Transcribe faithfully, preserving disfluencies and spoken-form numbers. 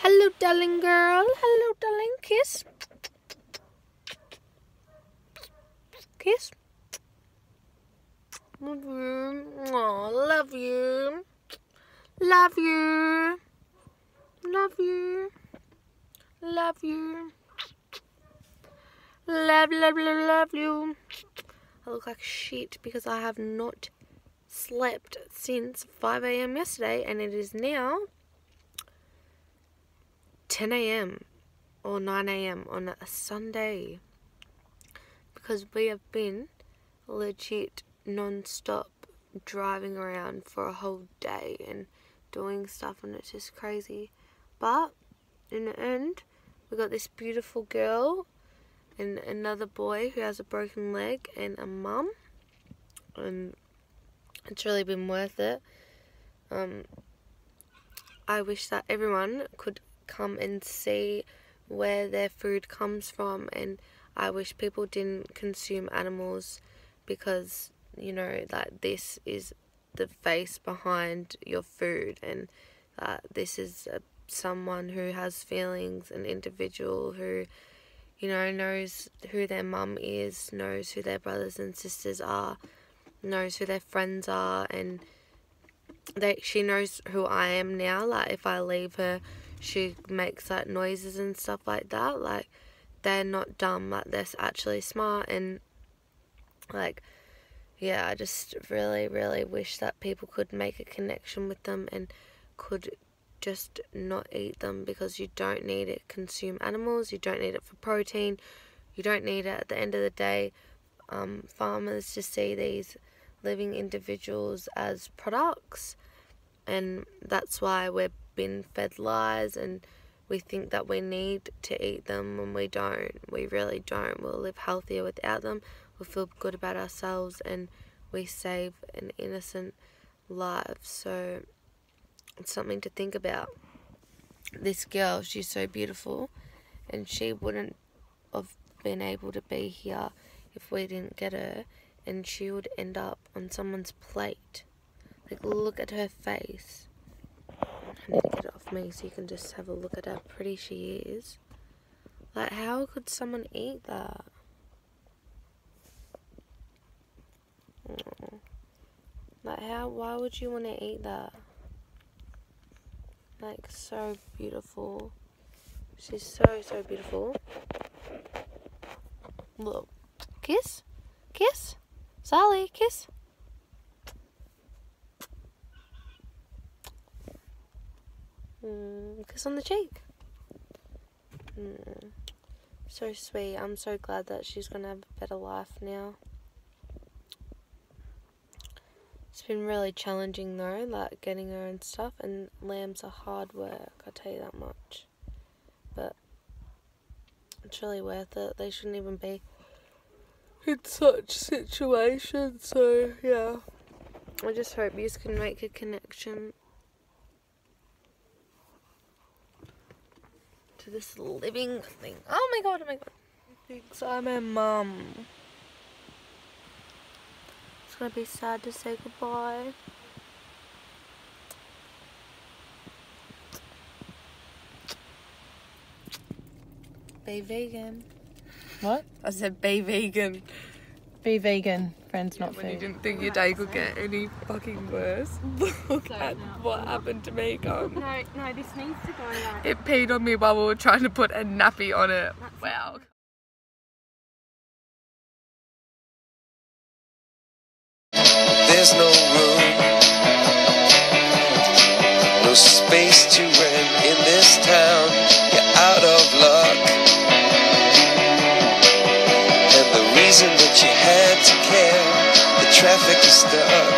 Hello, darling girl. Hello, darling. Kiss. Kiss. Love you. Oh, love you. Love you. Love you. Love you. Love, love, love, love you. I look like shit because I have not slept since five A M yesterday, and it is now ten A M or nine A M on a Sunday, because we have been legit non-stop driving around for a whole day and doing stuff, and it's just crazy. But in the end, we got this beautiful girl and another boy who has a broken leg and a mum, and it's really been worth it. Um, I wish that everyone could come and see where their food comes from, and I wish people didn't consume animals, because, you know, that this is the face behind your food, and uh, this is a, someone who has feelings, an individual who, you know, knows who their mum is, knows who their brothers and sisters are, knows who their friends are, and they she knows who I am now. Like, if I leave her, she makes like noises and stuff like that. Like, they're not dumb, like they're actually smart. And like, yeah, I just really really wish that people could make a connection with them and could just not eat them, because you don't need it. Consume animals, you don't need it for protein, you don't need it. At the end of the day, um, farmers just see these living individuals as products, and that's why we've been fed lies, and we think that we need to eat them when we don't. We really don't. We'll live healthier without them, we'll feel good about ourselves, and we save an innocent life. So it's something to think about. This girl, she's so beautiful, and she wouldn't have been able to be here if we didn't get her, and she would end up on someone's plate. Like, look at her face. I need to get it off me so you can just have a look at how pretty she is. Like, how could someone eat that? Oh. Like, how, why would you want to eat that? Like, so beautiful. She's so, so beautiful. Look. Kiss? Kiss? Sally, kiss. Mm, kiss on the cheek. Mm, so sweet. I'm so glad that she's going to have a better life now. It's been really challenging though, like getting her and stuff, and lambs are hard work, I'll tell you that much. But it's really worth it. They shouldn't even be in such situations, so yeah. I just hope you can make a connection to this living thing. Oh my god, oh my god. He thinks I'm a mum. It's gonna be sad to say goodbye. Be vegan. What? I said be vegan. Be vegan, friends, Yeah, not when food. you didn't think your day could get any fucking worse. Look at what happened to me, gum. No, no, this needs to go like... It peed on me while we were trying to put a nappy on it. That's Wow. There's no room, no space to rent in this town. You're out of luck, and the reason that you had to care, the traffic is stuck.